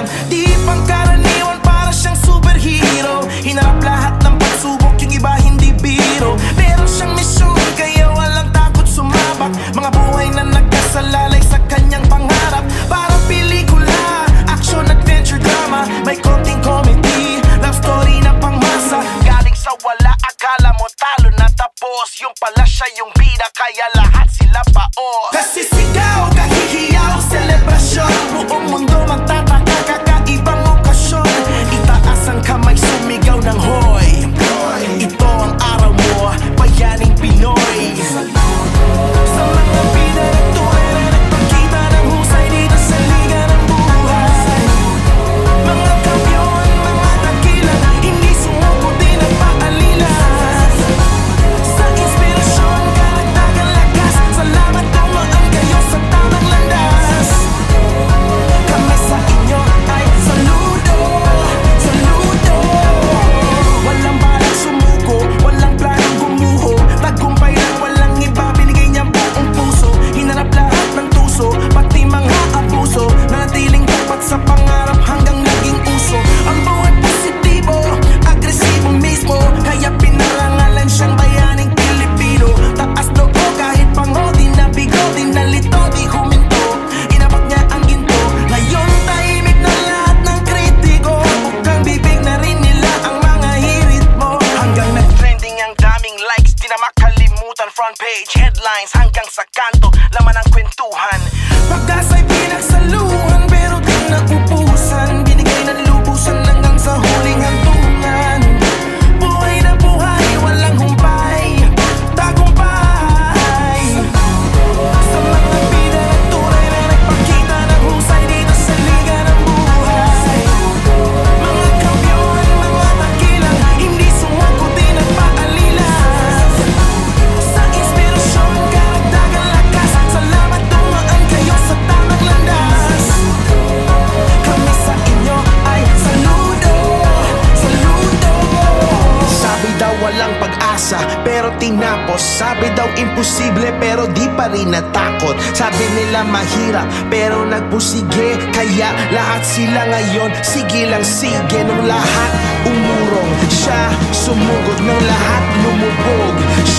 Di pangkaraniwan, para siyang superhero. Hinarap lahat ng pagsubok, yung iba hindi biro. Meron siyang misyon, kaya walang takot sumabak. Mga buhay na nagkasalalay sa kanyang pangarap. Parang pelikula, action, adventure, drama. May konting comedy, love story na pangmasa. Galing sa wala, akala mo talo na tapos. Yung pala siya yung bida, kaya lahat sila paos. Kasi sigaw, kahihiyaw, selebrasyon. Buong mundo magtataka, kakaibang okasyon. Itaas ang kamay, sumigaw ng hoy. Ito ang araw mo, bayaning Pinoy. Sa mga bida ng tunay na nagpakita ng husay dito sa liga ng buhay. Mga kampiyon, mga dakilan, hindi sumuko, di nagpaalila. Sa inspirasyon, karagdagang lakas. Salamat dumaan kayo sa tamang landas. Kami sa inyo ay saludo, saludo. Walang balang sumuko, walang planong gumuho. Tagumpay lang, walang iba, binigay niya buong puso. Hinarap lahat ng tuso, pati mga abuso. Nanatiling tapat sa pangarap hanggang naging uso. Ang buhay positibo, agresibo mismo. Kaya pinarangalan siyang bayaning Pilipino. Taas loob kahit pango, di nabigo, di nalito, di huminto. Inabot niya ang ginto. Ngayon tahimik na lahat ng kritiko. Bukang bibig na rin nila ang mga hirit mo. Hanggang nag-trending ang daming likes, di na makalimutan. Front page, headlines, hanggang sa kanto, laman ang kwentuhan. Pagkasa'y pinagsaluhan, pero di naubusan. Binigay ng lubusan hanggang sa huling hantungan. Buhay na buhay, walang humpay, tagumpay. Sa mga bida ng tunay na nagpakita ng husay dito sa liga ng buhay. Mga kampiyon, mga dakilan, hindi sumuko, di nagpaalila. Sa inspirasyon, karagdagang lakas. Salamat dumaan kayo sa tamang landas. Kami sa inyo ay saludo, saludo. Sabi daw walang pag-asa, pero tinapos. Sabi daw imposible, pero di pa rin natakot. Sabi nila mahirap, pero nagpusige. Kaya lahat sila ngayon, sige lang sige. Nung lahat umurong, siya sumugod. Nung lahat lumubog,